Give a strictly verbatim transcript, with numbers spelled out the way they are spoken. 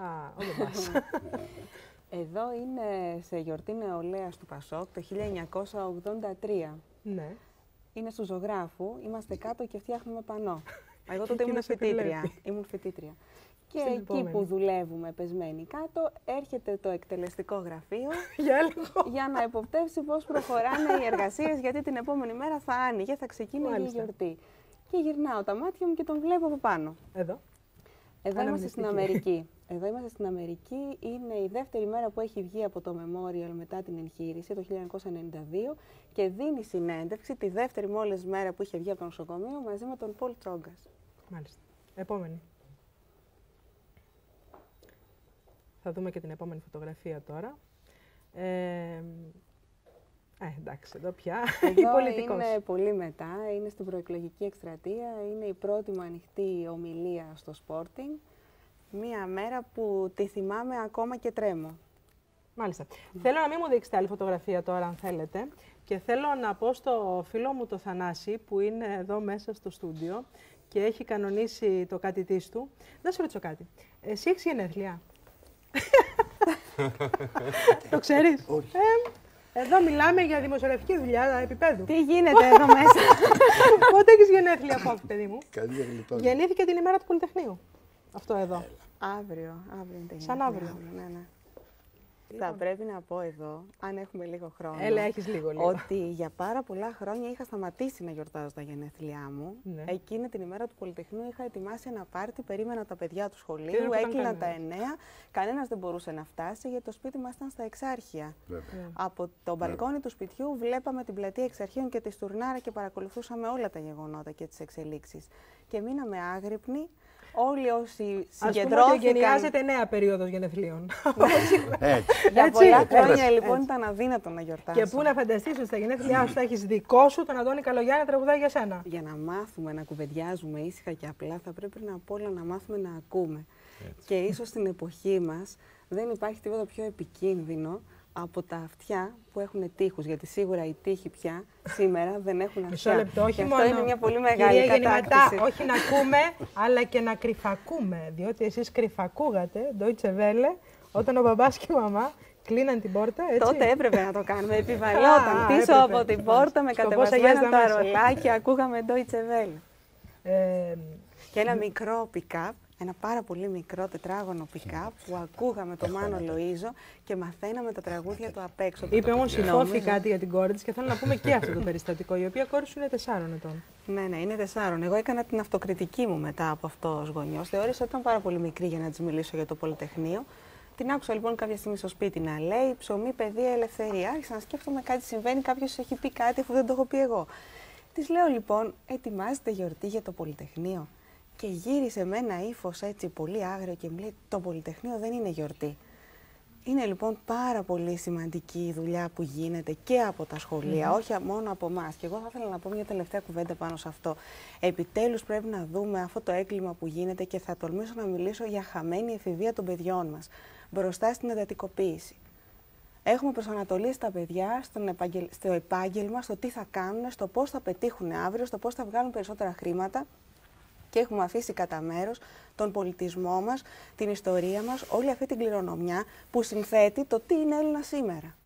Α, ο μπαμπάς. Εδώ είναι σε γιορτή νεολαίας του Πασόκ το χίλια εννιακόσια ογδόντα τρία. Ναι. Είναι στο Ζωγράφου, είμαστε κάτω και φτιάχνουμε πανό. Εγώ τότε ήμουν φοιτήτρια. Ήμουν φοιτήτρια. Και Στην εκεί επόμενη. που δουλεύουμε πεσμένοι κάτω, έρχεται το εκτελεστικό γραφείο Για έλεγχο. για να υποπτεύσει πώς προχωράνε οι εργασίες, γιατί την επόμενη μέρα θα άνοιγε, θα ξεκίνησε η Μάλιστα. γιορτή. Και γυρνάω τα μάτια μου και τον βλέπω από πάνω. Εδώ. Εδώ είμαστε στην Αναμνηστική. Αμερική. Εδώ είμαστε στην Αμερική. Είναι η δεύτερη μέρα που έχει βγει από το Memorial μετά την εγχείρηση, το χίλια εννιακόσια ενενήντα δύο, και δίνει συνέντευξη τη δεύτερη μόλις μέρα που είχε βγει από το νοσοκομείο μαζί με τον Πολ Τσόγκας. Μάλιστα. Επόμενη. Θα δούμε και την επόμενη φωτογραφία τώρα. Ε, ε, εντάξει, εδώ πια η Εδώ πολιτικός. είναι πολύ μετά, είναι στην προεκλογική εκστρατεία, είναι η πρώτη μου ανοιχτή ομιλία στο Sporting. Μία μέρα που τη θυμάμαι ακόμα και τρέμω. Μάλιστα. Θέλω να μην μου δείξετε άλλη φωτογραφία τώρα, αν θέλετε. Και θέλω να πω στο φίλο μου το Θανάση, που είναι εδώ μέσα στο στούντιο και έχει κανονίσει το κάτι της του. Να σου ρωτήσω κάτι. Εσύ έχεις γενέθλια? Το ξέρεις? Όχι. Ε, εδώ μιλάμε για δημοσιογραφική δουλειά επίπεδου. Τι γίνεται εδώ μέσα? Πότε έχεις γενέθλια, Φόβη, παιδί μου? Καλή γλιτώνει. Γεννήθηκε την ημέρα του Πολυτεχνείου. Αυτό εδώ. Αύριο, αύριο είναι τα Σαν γενέθλια αύριο. μου, ναι, ναι. Θα πρέπει να πω εδώ, αν έχουμε λίγο χρόνο, Έλα, έχεις λίγο, λίγο. ότι για πάρα πολλά χρόνια είχα σταματήσει να γιορτάζω τα γενέθλιά μου. Ναι. Εκείνη την ημέρα του Πολυτεχνείου είχα ετοιμάσει ένα πάρτι, περίμενα τα παιδιά του Τι σχολείου, δεν έκλειναν κανένας. τα εννέα, κανένας δεν μπορούσε να φτάσει γιατί το σπίτι μας ήταν στα Εξάρχεια. Βέβαια. Από το μπαλκόνι του σπιτιού βλέπαμε την πλατεία Εξαρχείων και τη Στουρνάρα και παρακολουθούσαμε όλα τα γεγονότα και τις εξελίξεις. Και μείναμε άγρυπνοι. Όλοι όσοι Ας πούμε ότι συγκεντρώθηκαν. εγκαινιάζεται νέα περίοδος γενεθλίων. Έτσι. Για Έτσι, πολλά έτσι, χρόνια έτσι. λοιπόν ήταν αδύνατο να γιορτάσω. Και πού να φανταστείς ότι στα γενέθλιά σου θα έχεις δικό σου τον Αντώνη Καλογιάννη να τραγουδάει για σένα. Για να μάθουμε να κουβεντιάζουμε ήσυχα και απλά, θα πρέπει να απ' όλα να μάθουμε να ακούμε. Έτσι. Και ίσως στην εποχή μας δεν υπάρχει τίποτα πιο επικίνδυνο από τα αυτιά που έχουν τείχους. Γιατί σίγουρα οι τείχοι πια σήμερα δεν έχουν Μισό αυτιά. λεπτό, όχι Και αυτό μόνο. είναι μια πολύ μεγάλη Κυρία Γεννηματά, κατάκτηση. όχι να ακούμε, αλλά και να κρυφακούμε. Διότι εσείς κρυφακούγατε, Deutsche Welle, όταν ο μπαμπάς και η μαμά κλείναν την πόρτα, έτσι. Τότε έπρεπε να το κάνουμε. Επιβαλόταν Α, πίσω έπρεπε. από την πόρτα με Σκοπός κατεβασμένα αγιάζει τα τα μέσα. ρολάκια, ακούγαμε Deutsche Welle. Ε, Και ένα μικρό pick-up, ένα πάρα πολύ μικρό τετράγωνο pick-up που ακούγαμε το Μάνο Λοΐζο και μαθαίναμε τα τραγούδια του απ' έξω. είπε όμως η Νομίζω- Φόφη κάτι για την κόρη της και θέλω να πούμε και αυτό το περιστατικό, η οποία κόρη σου είναι τεσσάρων ετών. Ναι, ναι, είναι τεσσάρων. Εγώ έκανα την αυτοκριτική μου μετά από αυτό ως γονιός. Θεώρησα ότι ήταν πάρα πολύ μικρή για να της μιλήσω για το Πολυτεχνείο. Την άκουσα λοιπόν κάποια στιγμή στο σπίτι να λέει ψωμί, παιδεία, ελευθερία. Άρχισα να σκέφτομαι κάτι συμβαίνει, κάποιος έχει πει κάτι αφού δεν το έχω πει εγώ. Της λέω λοιπόν, ετοιμάζετε γιορτή για το Πολυτεχνείο? Και γύρισε με ένα ύφος έτσι πολύ άγριο και μου λέει: το Πολυτεχνείο δεν είναι γιορτή. Είναι λοιπόν πάρα πολύ σημαντική η δουλειά που γίνεται και από τα σχολεία, Mm-hmm. όχι μόνο από εμάς. Και εγώ θα ήθελα να πω μια τελευταία κουβέντα πάνω σε αυτό. Επιτέλους πρέπει να δούμε αυτό το έγκλημα που γίνεται και θα τολμήσω να μιλήσω για χαμένη εφηβεία των παιδιών μας μπροστά στην εντατικοποίηση. Έχουμε προσανατολίσει τα παιδιά στον επαγγελ... στο επάγγελμα, στο τι θα κάνουν, στο πώς θα πετύχουν αύριο, στο πώς θα βγάλουν περισσότερα χρήματα. Και έχουμε αφήσει κατά μέρος τον πολιτισμό μας, την ιστορία μας, όλη αυτή την κληρονομιά που συνθέτει το τι είναι Έλληνα σήμερα.